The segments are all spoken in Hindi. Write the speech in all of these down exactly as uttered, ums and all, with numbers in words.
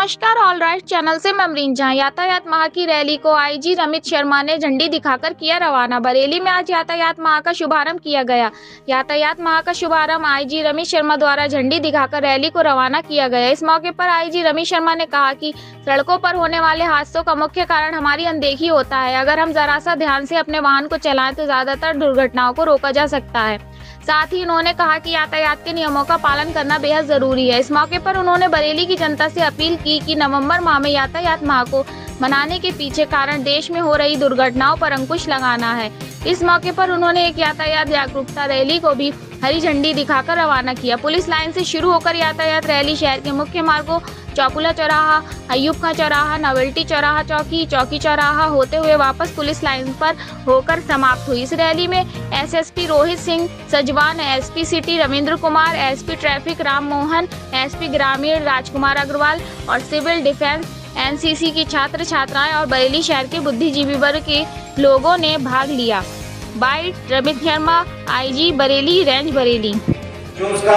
नमस्कार, ऑल राइट चैनल से मैं अमरीन जहां यातायात माह की रैली को आईजी रमित शर्मा ने झंडी दिखाकर किया रवाना। बरेली में आज यातायात माह का शुभारंभ किया गया। यातायात माह का शुभारंभ आईजी रमित शर्मा द्वारा झंडी दिखाकर रैली को रवाना किया गया। इस मौके पर आईजी रमित शर्मा ने कहा कि सड़कों पर होने वाले हादसों का मुख्य कारण हमारी अनदेखी होता है। अगर हम जरा सा ध्यान से अपने वाहन को चलाएं तो ज्यादातर दुर्घटनाओं को रोका जा सकता है। साथ ही उन्होंने कहा कि यातायात के नियमों का पालन करना बेहद जरूरी है। इस मौके पर उन्होंने बरेली की जनता से अपील की कि नवंबर माह में यातायात माह को मनाने के पीछे कारण देश में हो रही दुर्घटनाओं पर अंकुश लगाना है। इस मौके पर उन्होंने एक यातायात जागरूकता रैली को भी हरी झंडी दिखाकर रवाना किया। पुलिस लाइन से शुरू होकर यातायात रैली शहर के मुख्य मार्गों चौकुला चौराहा, अयूब खां चौराहा, नवल्टी चौराहा, चौकी चौकी चौराहा होते हुए वापस पुलिस लाइन पर होकर समाप्त हुई। इस रैली में SSP Rohit Singh Sajwan, SP city Ravindra Kumar, SP traffic Ram Mohan, SP ग्रामीण राजकुमार अग्रवाल और सिविल डिफेंस एनसीसी की छात्र छात्राएं और बरेली शहर के बुद्धिजीवी वर्ग के लोगों ने भाग लिया। Byte Ramit Sharma, IG Bareilly, range Bareilly. जो उसका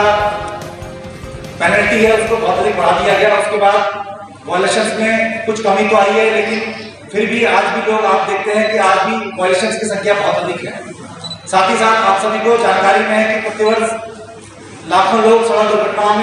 पेनल्टी है उसको बहुत अधिक बढ़ा दिया गया। उसके बाद वायलेशंस में कुछ कमी तो आई है, लेकिन फिर भी आज भी लोग आप देखते हैं कि आज भी वायलेशंस की संख्या बहुत अधिक है। साथ ही साथ आप सभी को जानकारी में है कि प्रतिवर्ष लाखों लोग सड़क दुर्घटनाओं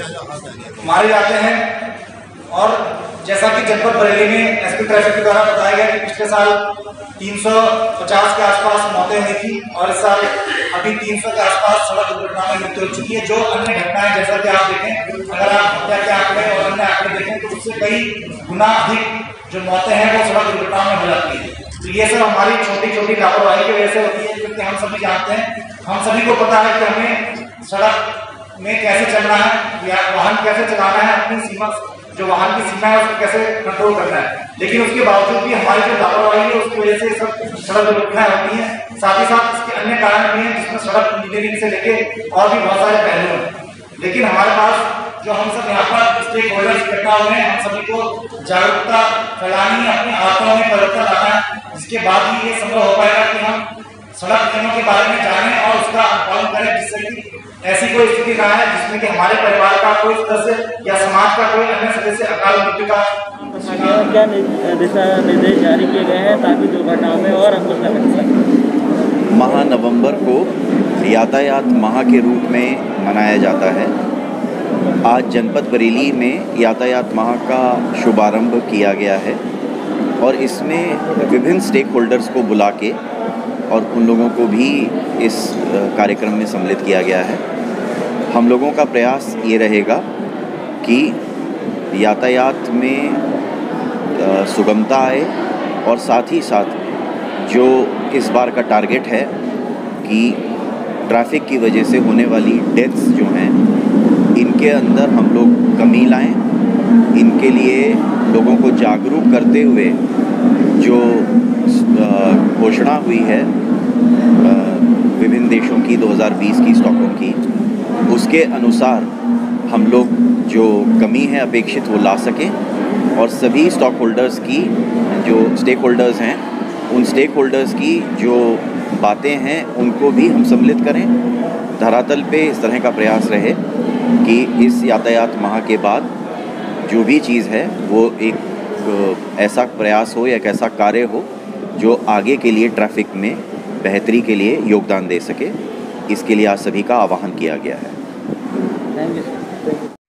में मारे जाते हैं। और जैसा कि जनपद बरेली में एसपी ट्रैफिक के द्वारा बताया गया कि पिछले साल तीन सौ पचास के आसपास मौतें हुई थी और इस साल अभी तीन सौ के आसपास सड़क दुर्घटना में मृत्यु हो चुकी है। जो अन्य घटनाएं जैसा कि आप देखें, अगर आप हत्या के आंकड़े और अन्य आंकड़े देखें तो उससे कई गुना अधिक जो मौतें हैं वो सड़क दुर्घटना में हो जाती है। तो ये सब हमारी छोटी छोटी लापरवाही की वजह से होती है, क्योंकि हम सभी जानते हैं, हम सभी को पता है कि हमें सड़क में कैसे चलना है या वाहन कैसे चलाना है, अपनी सीमा जो वाहन की सीमा है उसको कैसे कंट्रोल करना है। लेकिन उसके बावजूद भी हमारी जो लापरवाही है उसकी वजह से सब सड़क दुर्घटनाएं होती हैं। साथ ही साथ इसके अन्य कारण भी हैं, जिसमें सड़क इंजीनियरिंग से लेके और भी बहुत सारे पहलू हैं। लेकिन हमारे पास जो हम सब यहाँ पर स्टेक होल्डर्स इकट्ठा हुए हैं, हम सभी को जागरूकता फैलानी है, अपनी आदतों में परिवर्तन लाना है, जिसके बाद ही ये संभव हो पाएगा कि हम सड़क नियमों के बारे में जानें और उसका अनुपालन करें, जिससे कि ऐसी कोई स्थिति ना है जिसमें कि हमारे परिवार का कोई सदस्य या समाज का कोई अन्य सदस्य अकाल मृत्यु का। क्या दिशा निर्देश जारी किए गए हैं ताकि दुर्घटनाओं में और अंकुश लग सके? माह नवंबर को यातायात माह के रूप में मनाया जाता है। आज जनपद बरेली में यातायात माह का शुभारंभ किया गया है और इसमें विभिन्न स्टेक होल्डर्स को बुला के और उन लोगों को भी इस कार्यक्रम में सम्मिलित किया गया है। हम लोगों का प्रयास ये रहेगा कि यातायात में सुगमता आए और साथ ही साथ जो इस बार का टारगेट है कि ट्रैफिक की वजह से होने वाली डेथ्स जो हैं इनके अंदर हम लोग कमी लाएं। इनके लिए लोगों को जागरूक करते हुए जो घोषणा हुई है विभिन्न देशों की दो हज़ार बीस की स्टॉकहोम की, उसके अनुसार हम लोग जो कमी है अपेक्षित वो ला सकें और सभी स्टॉक होल्डर्स की जो स्टेक होल्डर्स हैं उन स्टेक होल्डर्स की जो बातें हैं उनको भी हम सम्मिलित करें। धरातल पे इस तरह का प्रयास रहे कि इस यातायात माह के बाद जो भी चीज़ है वो एक ऐसा प्रयास हो या एक ऐसा कार्य हो जो आगे के लिए ट्रैफिक में बेहतरी के लिए योगदान दे सके। इसके लिए आज सभी का आह्वान किया गया है। Thank you.